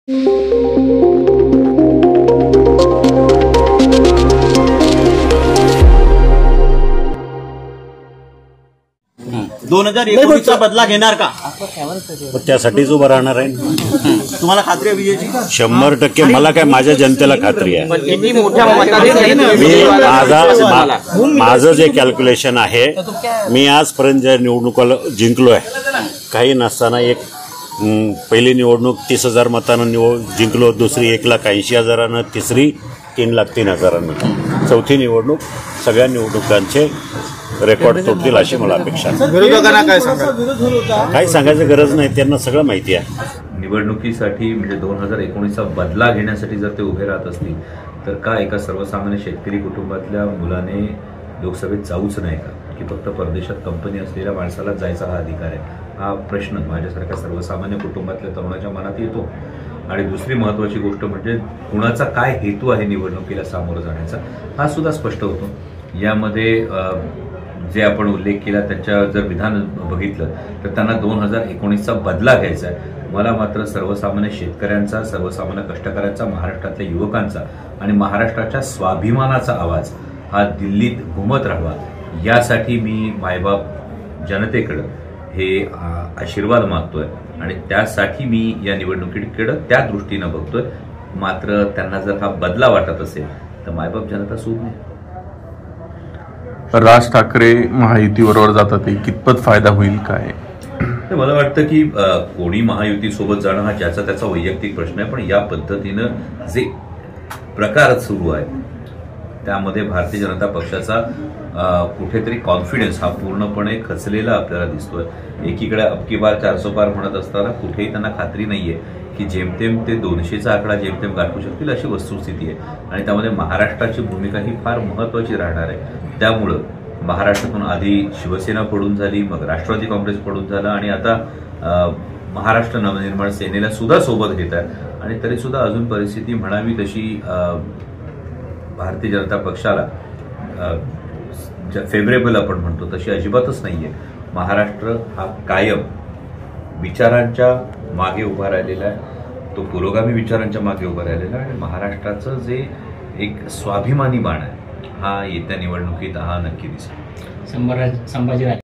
चा बदला घेणार का? त्यासाठीच उभं राहणार आहे. तुम्हाला खात्री आहे विजयची? 100% मला काय, माझ्या जनतेला खात्री आहे. माझं जे कॅल्क्युलेशन आहे, मी आजपर्यंत ज्या निवडणुका जिंकलोय, काही नसताना एक पहिली निवडणूक 30,000 मतांना जिंकलो, दुसरी 1,80,000, तिसरी 3,03,000, चौथी निवडणूक सगळ्या निवडणुकांचे रेकॉर्ड तोडतील अशी मला अपेक्षा आहे. विरोधकांना काय सांगा? काही सांगायची गरज नाही, त्यांना सगळं माहिती आहे. निवडणुकीसाठी म्हणजे 2019चा बदला घेण्यासाठी जर ते उभे राहत असतील तर का एका सर्वसामान्य शेतकरी कुटुंबातल्या मुलाने लोकसभेत जाऊच नाही का? की फक्त परदेशात कंपनी असलेल्या माणसाला जायचा हा अधिकार आहे? हा प्रश्न माझ्यासारख्या सर्वसामान्य कुटुंबातल्या तरुणाच्या मनात येतो. आणि दुसरी महत्त्वाची गोष्ट म्हणजे कुणाचा काय हेतू आहे निवडणुकीला सामोरं जाण्याचा, हा सुद्धा स्पष्ट होतो. यामध्ये जे आपण उल्लेख केला त्यांच्या जर विधान बघितलं तर त्यांना 2019चा बदला घ्यायचा आहे. मला मात्र सर्वसामान्य शेतकऱ्यांचा, सर्वसामान्य कष्टकऱ्यांचा, महाराष्ट्रातल्या युवकांचा आणि महाराष्ट्राच्या स्वाभिमानाचा आवाज हा दिल्लीत घुमत राहावा, यासाठी मी मायबाप जनतेकडं हे आशीर्वाद मागतोय आणि त्यासाठी मी या निवडणुकीकडं त्या दृष्टीनं बघतोय. मात्र त्यांना जर हा बदला वाटत असेल तर मायबाप जनता सूद नाही. राज ठाकरे महायुतीबरोबर जातात, कितपत फायदा होईल काय? मला वाटतं की कोणी महायुतीसोबत जाणं हा ज्याचा त्याचा वैयक्तिक प्रश्न आहे, पण या पद्धतीनं जे प्रकार सुरू आहे त्यामध्ये भारतीय जनता पक्षाचा कुठेतरी कॉन्फिडन्स हा पूर्णपणे खचलेला आपल्याला दिसतोय. एकीकडे अबकी बार 400 पार म्हणत असताना कुठेही त्यांना खात्री नाहीये की जेमतेम ते 200चा आकडा जेमतेम गाठू शकतील अशी वस्तुस्थिती आहे. आणि त्यामध्ये महाराष्ट्राची भूमिका ही फार महत्त्वाची राहणार आहे. त्यामुळं महाराष्ट्रातून आधी शिवसेना पडून झाली, मग राष्ट्रवादी काँग्रेस पडून झालं आणि आता महाराष्ट्र नवनिर्माण सेनेला सुद्धा सोबत घेत आहेत. आणि तरी सुद्धा अजून परिस्थिती म्हणावी तशी भारतीय जनता पक्षाला फेवरेबल आपण म्हणतो तशी अजिबातच नाहीये. महाराष्ट्र हा कायम विचारांच्या मागे उभा राहिलेला आहे, तो पुरोगामी विचारांच्या मागे उभा राहिलेला आहे. आणि महाराष्ट्राचं जे एक स्वाभिमानी बाण आहे हा येत्या निवडणुकीत हा नक्की दिसेल. संभाजी